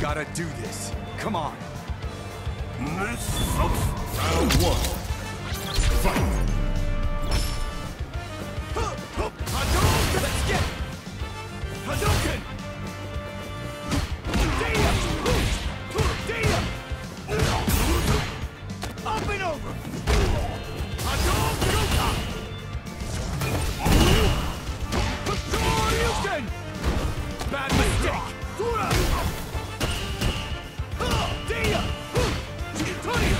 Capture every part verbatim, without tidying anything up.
gotta do this. Come on. Round one. Fight. Hadouken! Let's get it! Hadouken! Dia! Dia! Up and over! Hadouken! Hadouken! Bad mistake! Tura! Dia! Tura!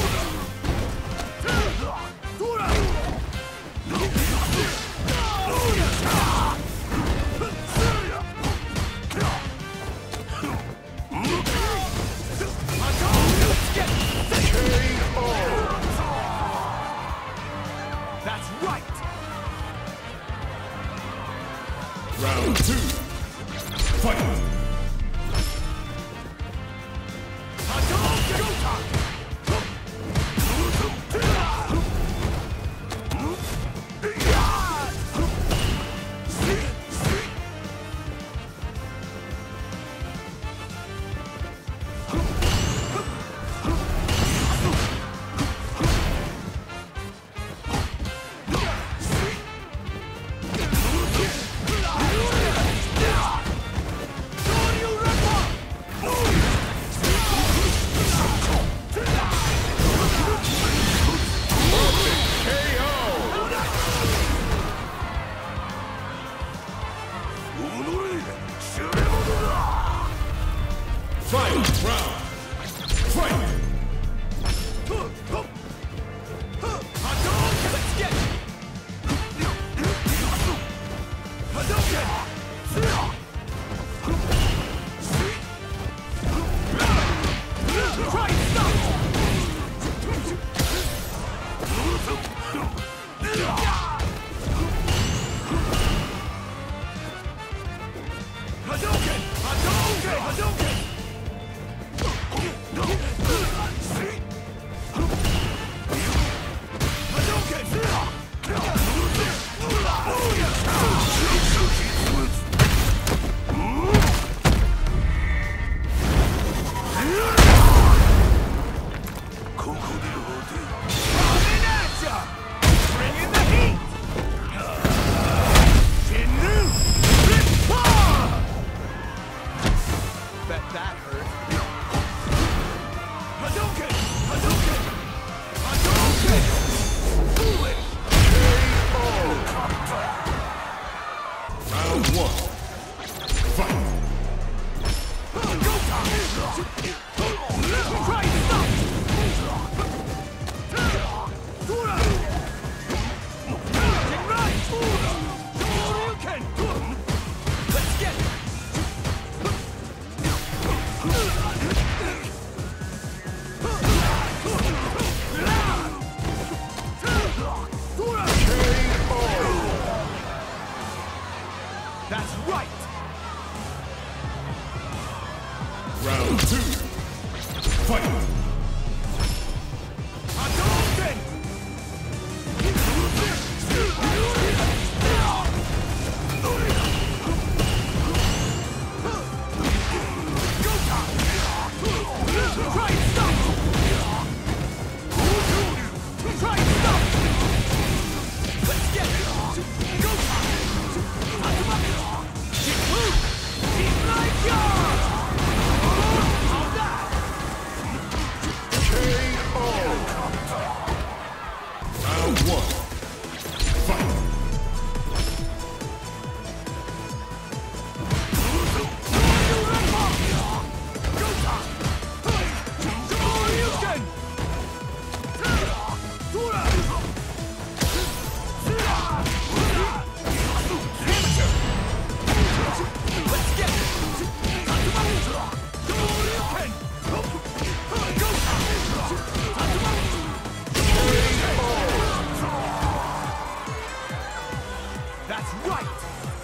Tura! That's right! Round two. Fight! Final round. Fight! Hadouken! Let's get it! Hadouken! Try and stop! Hadouken! Hadouken! Hadouken! Bet that hurt. Hadouken! Hadouken! Hadouken! Foolish! Round one. Fight! Go time! Try and stop! Tura! Get right! Shoryuken! Let's get it! That's right! Round two. Fight! Hadouken! Go time! Try and stop! Try and stop! Let's get it! Go time! Keep moving! Keep like yours! How's that? Round one. Fight! Go time! Shoryuken! Tura! Let's get it! Shoryuken! Go time! That's right!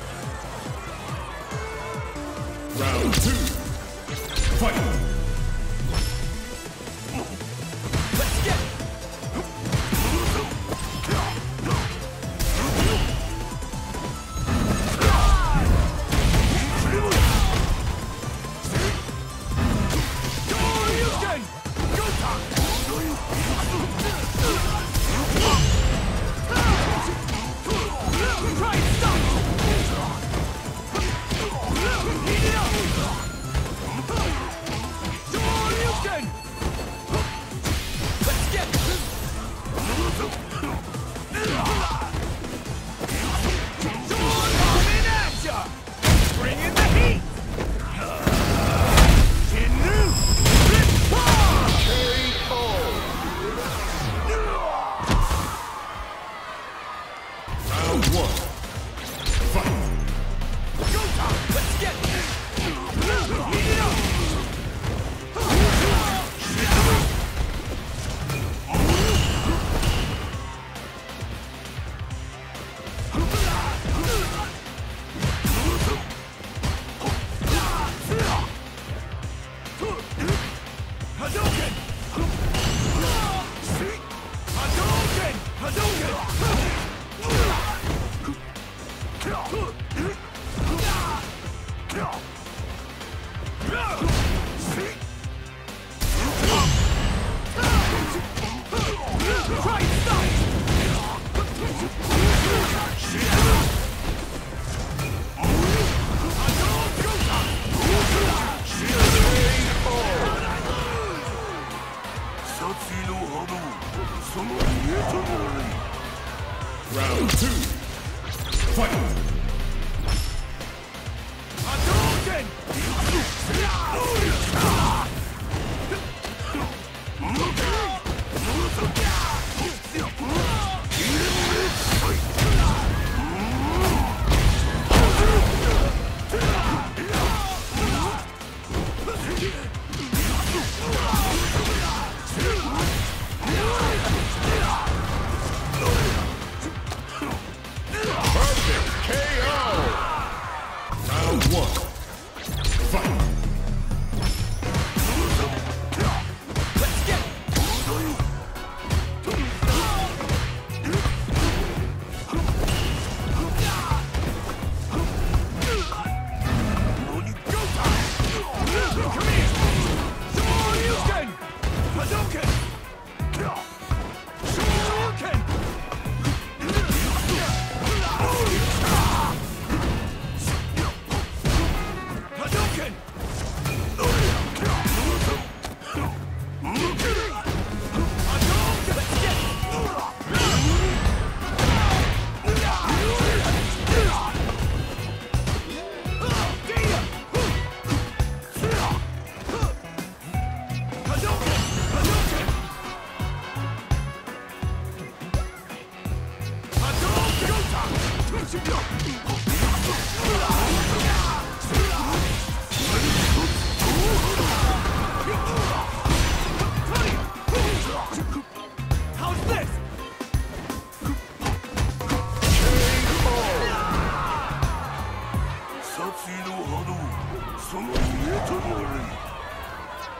Round two. Fight! Let's get it!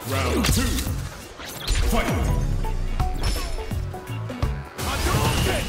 Round two. Fight. Hadouken!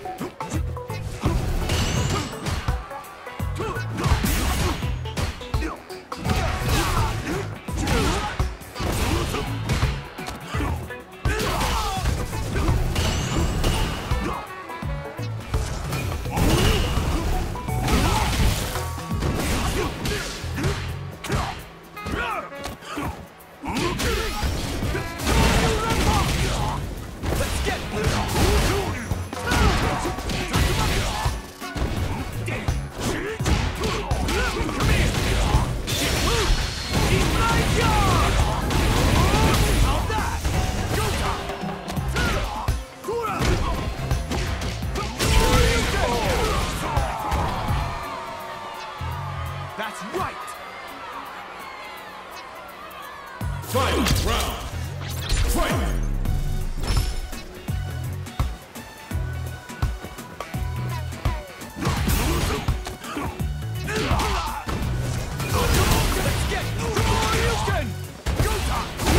That's right! Final round. Fight. Let's get Hadouken! Gota!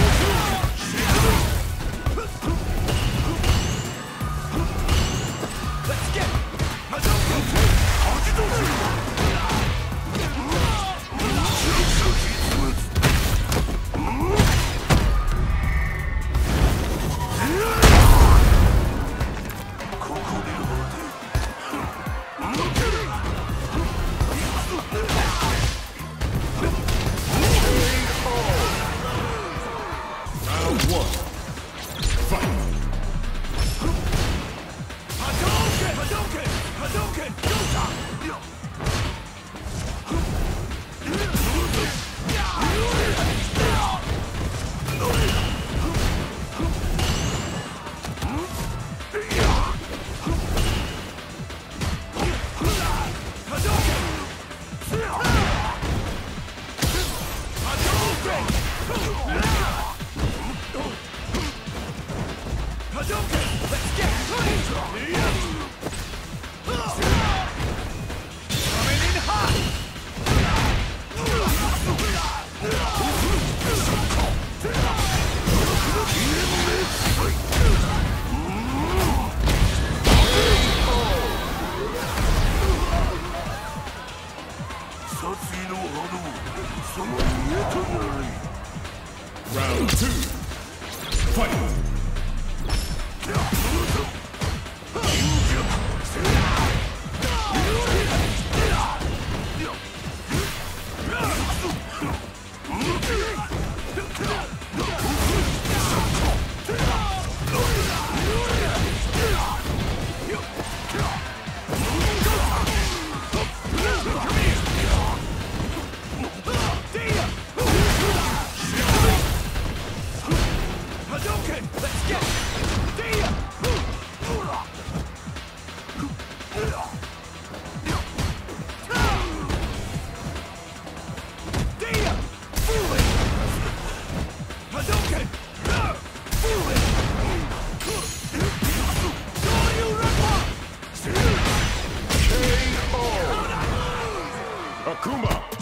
Let's get Round one. Fight. Hadouken! Hadouken! Hadouken! Gota! Hadouken! Let's get Coming in hot! Round two. Fight. Hadouken! Let's get Dia! Dia! Foolish! Hadouken! Foolish! Soryu Rappa! Akuma.